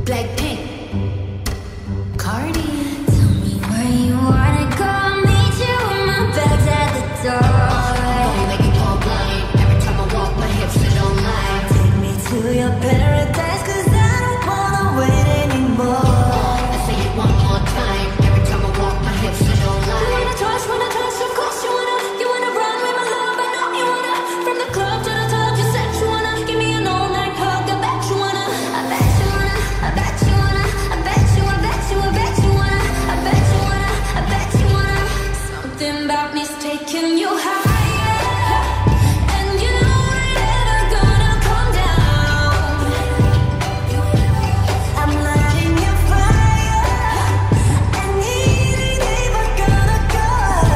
BLACKPINK, Cardi. Tell me where you wanna go. I'll meet you when my bag's at the door. Don't make it all blind. Every time I walk, my hips sit online. Take me to your paradise, 'cause I don't wanna wait anymore. I say it one more time. Every time I walk, my hips sit online. You wanna touch, of course you wanna run with my love. I know you wanna. From the club to the top, you said you wanna. Give me an all-night hug. I bet you wanna. I bet you wanna. I bet you wanna. I bet you. I bet you. I bet you wanna. I bet you wanna. I bet you wanna. Something about me's taking you higher, and you ain't ever gonna come down. I'm lighting your fire, and it ain't ever gonna go.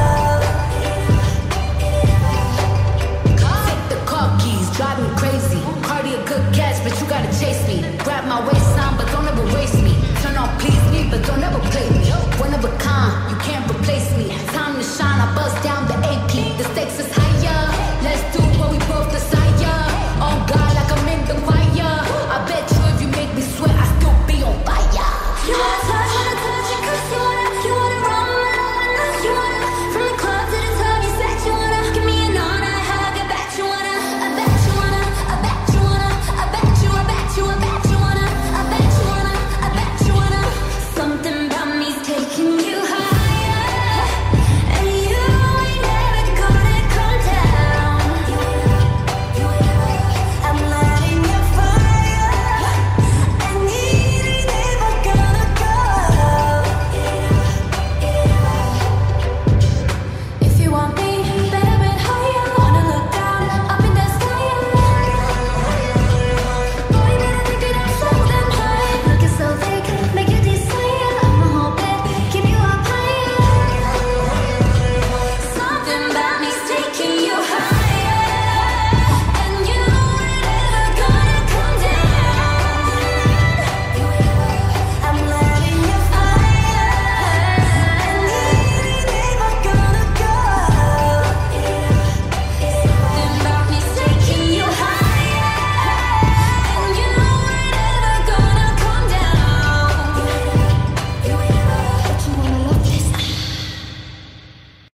Take the car keys, drive me crazy. Cardi a good catch, but you gotta chase me. Grab my waistline, but don't ever waste me. Turn on please me, but don't ever play me. One of a kind, you